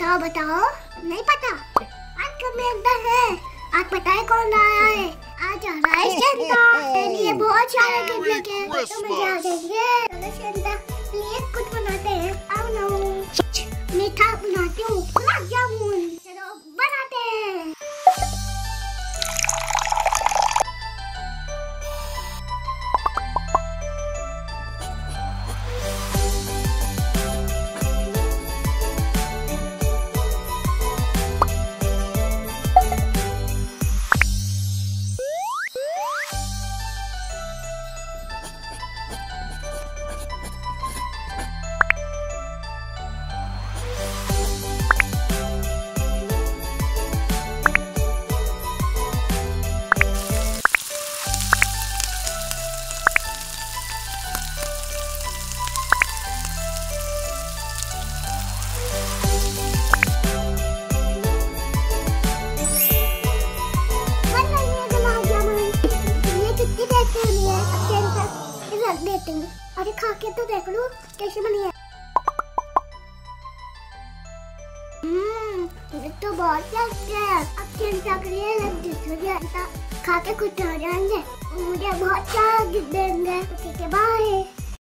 बताओ बताओ, नहीं पता? आज कब में अंदर है, आज पता है कौन आया है? आज आ रहा है सेंटा, मेरे लिए बहुत सारे गिफ्ट लेके आए, तो मुझे आ जाइए। चलो सेंटा लिए कुछ बनाते हैं। आओ ना, मीठा बनाती हूँ, गुलाब जामुन। चलो बनाते हैं। देते हैं। अरे खा के तो देख लो कैसे बनी है। ये तो बहुत टेस्टी है। अब चिंता करिए खा के खुश हो जाएंगे। मुझे बहुत सारा गिफ्ट देंगे। ठीक है, बाय।